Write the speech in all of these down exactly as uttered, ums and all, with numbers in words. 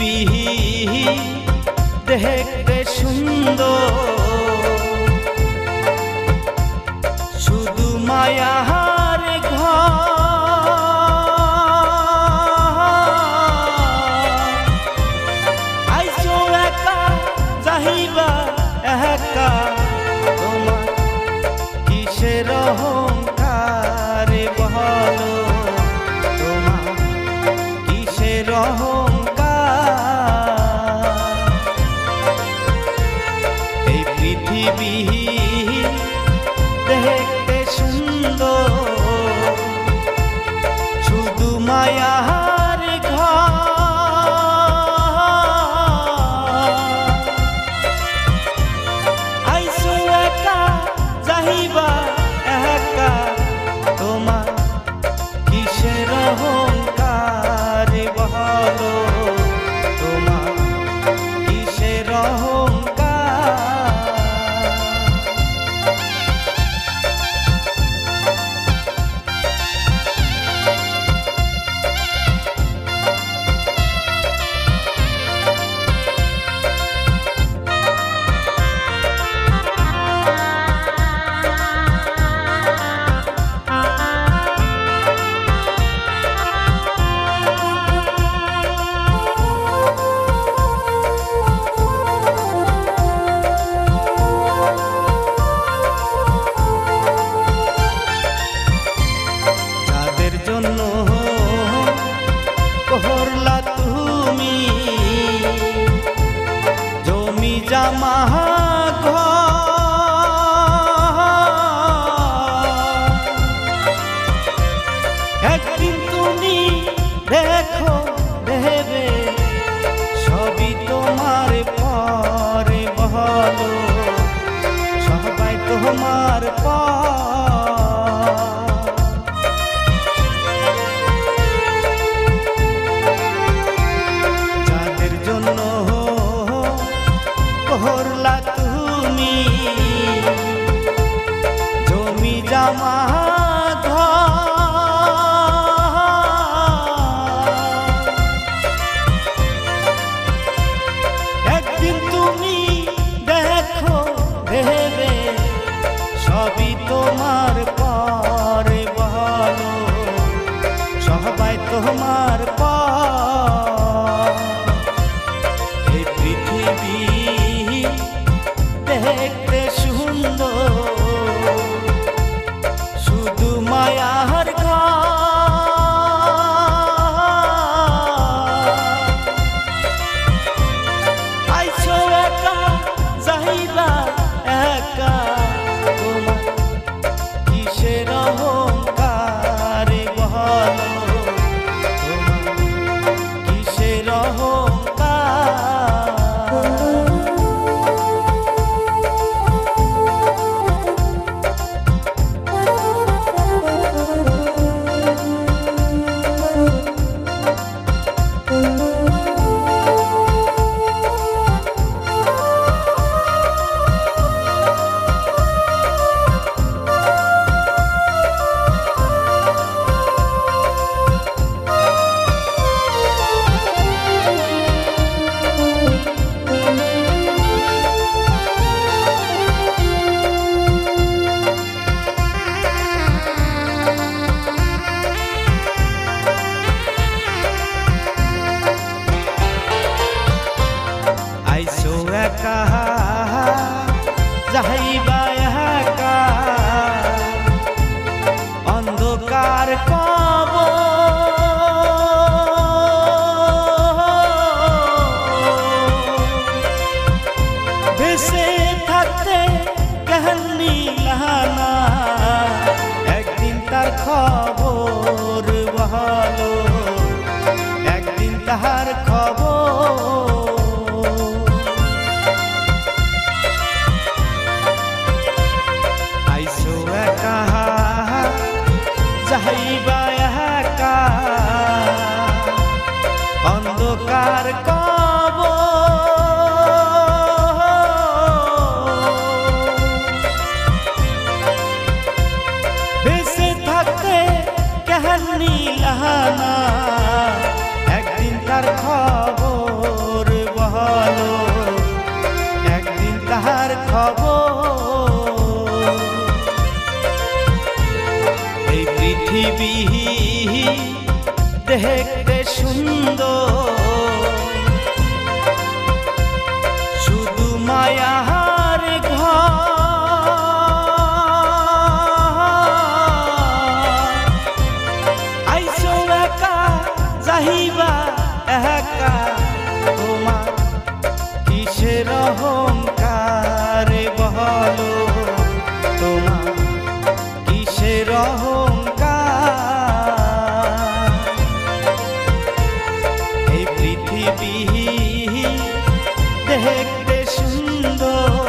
পৃথিবী দেখতে সুন্দর, শুধু মায়ার ঘর। আইসো একা যাইবা একা, তোমার কিসের অহংকার বলো, তোমার কিসের অহংকার। এই পৃথিবী দেখতে সুন্দর, শুধু মায়ার ঘর। আইসো একা যাইবা একা, তোমার কিসের অহংকার বলো, তোমার কিসের অহংকার। জন্য করলা তুমি জমি জামা ঘর। একদিন তুমি দেখো ভেবে সবই তোমার পরে বলো, সবাই তোমার পর। করলা তুমি জমি জামা ঘর। একদিন তুমি দেখো ভেবে সবই তোমার পরে বলো, সবাই তোমার পর। এই পৃথিবী দেখতে সুন্দর, শুধু মায়ার ঘর। আইসো একা যাইবা একা, তোমার কিসের অহংকার বলো, তোমার কিসের অহংকার। আইসো একা যাইবা একা, অন্ধকার কবর। ভেসে থাকতে কেহনি লানা, একদিন তার খবর বলো, একদিন তাহার খবর। খবর এই পৃথিবী দেখতে সুন্দর শুধু মায়ার ঘর আইসো একা যাহিবা একা তোমার কিসের অহংকার বলো তোমার কিসের অহংকার এই পৃথিবী দেখতে সুন্দর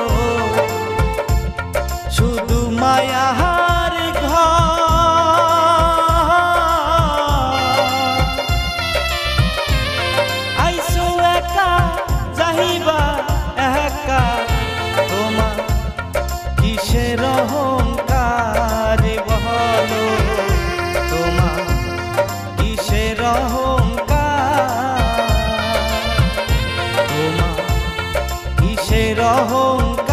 শুধু মায়ার ঘর আইসো একা যাহিবা একা তোমার কিসের অহংকার বলো তোমার কিসের অহংকার তোমার কিসের অহংকার